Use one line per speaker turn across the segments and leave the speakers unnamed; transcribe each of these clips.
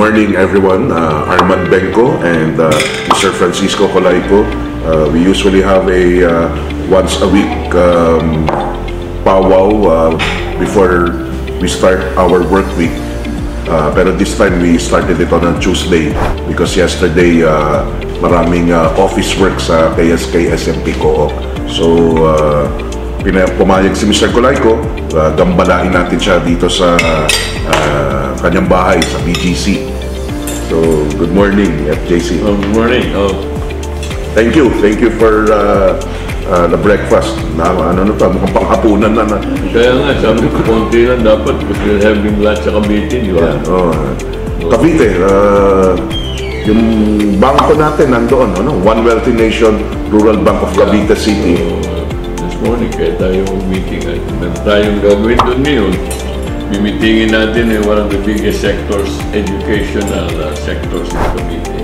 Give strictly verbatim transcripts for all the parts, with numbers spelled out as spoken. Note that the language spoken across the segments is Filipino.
morning, everyone. Uh, Armand Benko and uh, Mister Francisco Colayco. Uh, we usually have a uh, once a week um, powwow uh, before we start our work week. Uh, pero this time we started it on a Tuesday because yesterday uh, maraming uh, office work sa K S K S M P Co-op. So uh, pumayag si Mister Colayco, uh, gambalain natin siya dito sa uh, kanyang bahay sa B G C. So, good morning, F J C.
Oh, good morning. Oh.
Thank you. Thank you for uh, uh, the breakfast. Na, ano na to, mukhang panghapunan na na.
Kaya nga, sabi ko, konti lang dapat because we're having lunch sa Cavite, di ba?
Yeah, oh. Cavite, uh, yung bangko natin nandoon, ano? One Wealthy Nation, Rural Bank of Cavite yeah. City.
So, this morning, kaya tayo meeting at meron tayong gagawin doon ngayon. Mimitingin natin eh, one of the biggest sectors, educational uh, sectors in Cavite.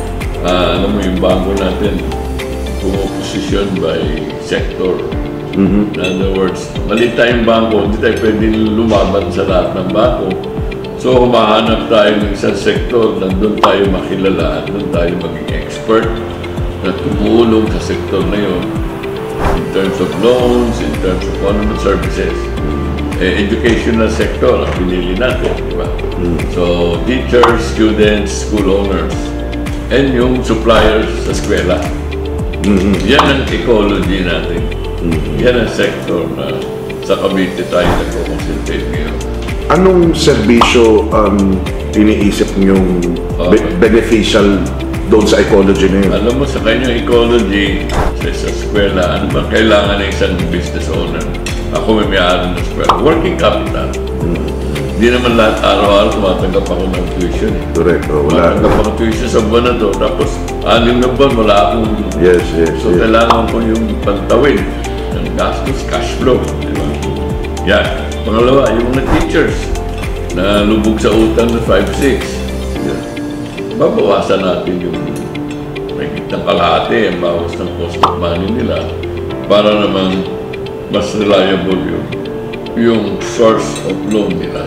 Uh, alam mo yung bangko natin, pumoposisyon by sector. Mm-hmm. In other words, maliit tayong bangko, hindi tayo pwede lumaban sa lahat ng bangko. So, humahanap tayo ng isang sektor na doon tayo makilala at doon tayo maging expert na tumulong sa sektor na yun in terms of loans, in terms of economic services. Eh, educational sector ang pinili natin, di ba? Mm. So, teachers, students, school owners, and yung suppliers sa eskwela. Mm-hmm. Yan ang ecology natin. Mm-hmm. Yan ang sector na sa Cavite tayo nagko-concentrate ngayon.
Anong serbisyo ang um, iniisip niyong okay. be beneficial doon sa ecology na yun?
Alam mo, sa kanyang ecology, sa, sa eskwela, ano ba kailangan ng isang business owner? Ako may may-ari ng eskwela. Working capital. Hindi hmm. naman lahat araw-araw tumatanggap ako ng tuition. Eh.
Correct. Oh, wala.
Tumatanggap ako ng tuition sa buwan na to. Tapos, anim na buwan, wala akong...
Yes, yes,
So,
yes.
kailangan ko yung pantawin ng gastos, cash flow. Di ba? Yan. Pangalawa, yung mga teachers na lubog sa utang na five six. Yeah. Babawasan natin yung may kitang kalahati, ang bawas ng cost of money nila para naman mas reliable yung, yung source of loan nila.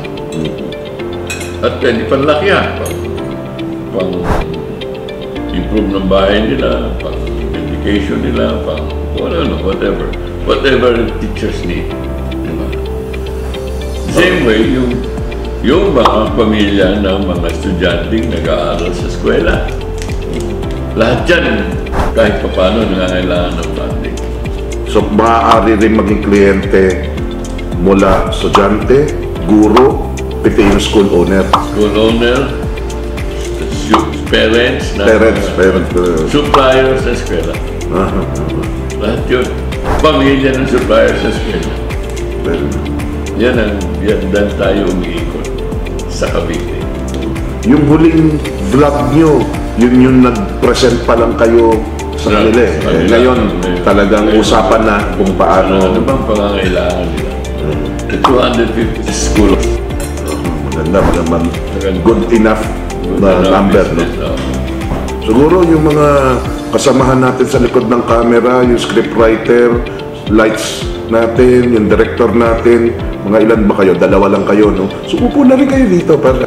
Mm-hmm. At pwede panlakyan, pang, pang improve ng bahay nila, pang education nila, pang whatever, whatever. Whatever the teachers need. Diba? Same way, yung, yung mga pamilya ng mga estudyanteng nag-aaral sa eskwela. Lahat yan, kahit pa paano, nangangailangan ng funding.
So, maaari rin maging kliyente mula estudyante, guro, pati yung school owner.
School owner, parents, na,
parents, uh, parents, uh,
suppliers sa eskwela.
Uh -huh, uh -huh.
Lahat yun. Pamilya ng suppliers sa eskwela.
Well,
yan ang, yan dan tayo umiikot sa Cavite.
Yung huling vlog nyo, yun yung nag-present pa lang kayo sa kanila eh. Eh, ngayon, talagang ngayon, usapan na kung paano...
Ano bang pangangailangan nila? Hmm. The two hundred fifty schools.
Uh, maganda, maganda. Good enough good na enough number. Business, no? Uh, Siguro yung mga kasamahan natin sa likod ng camera, yung scriptwriter, lights natin, yung director natin, mga ilan ba kayo? Dalawa lang kayo, no? So, upo na rin kayo dito para...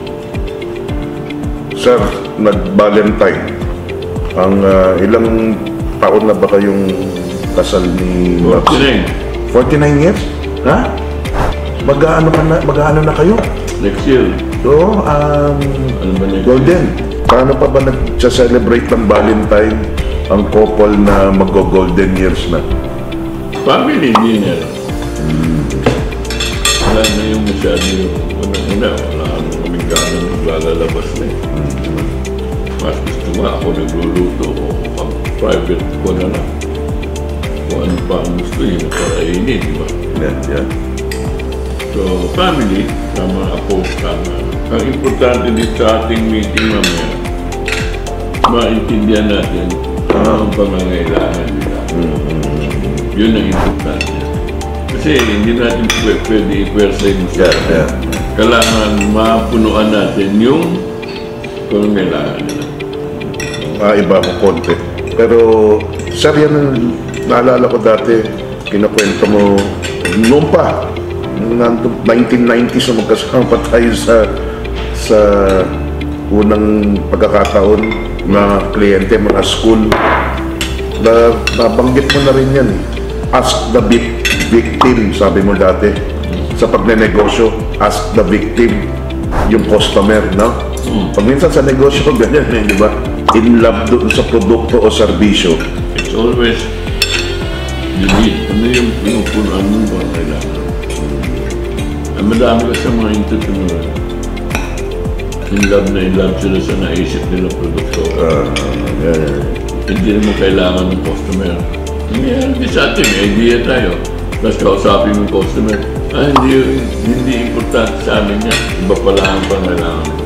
Sir, nag-Valentine. Ang uh, ilang taon na ba kayong kasal ni
forty-nine.
forty-nine years? Ha? Mag-ano na, mag-ano na kayo?
Next year.
So, um,
ano ba next
Golden. Year? Paano pa ba nag-celebrate ng Valentine ang couple na mag-golden years na?
Family dinner. Hmm. Wala na yung masyado yung una-una. Wala na kaming gano'n naglalabas na eh. Hmm. Mas gusto nga ako nagluluto o pang private ko na lang. Kung ano pa ang gusto yun, parainin, di ba?
Yeah, yeah.
So, family, na mga apo, tama. Ang importante dito sa ating meeting mamaya, maintindihan natin ano ang pangangailangan nila. Mm-hmm. Yun ang importante. Kasi hindi natin pwede i-pwersa yung gusto.
Yeah, yeah.
Kailangan mapunuan natin yung pangangailangan nila.
Maiba ko konti. Pero, sir, yan ang naalala ko dati, kinakwento mo noon pa, nineteen nineties na magkasama pa tayo sa sa unang pagkakataon na kliyente, mga school, na nabanggit mo na rin yan. Ask the vic- victim, sabi mo dati. Sa pagne-negosyo, ask the victim, yung customer, no?
Hmm.
Pag minsan sa negosyo, ganyan eh, di ba? In love doon sa produkto o serbisyo.
It's always the need. Ano yung pinupunan mo ba kailangan? Ang madami ka sa mga entrepreneur. In love na in love sila sa naisip nila produkto.
Uh, yeah.
Hindi mo kailangan ng customer. Mayroon din sa atin, may idea tayo. Tapos kausapin mo yung customer, ah, hindi, hindi importante sa amin yan. Iba pala ang pangailangan.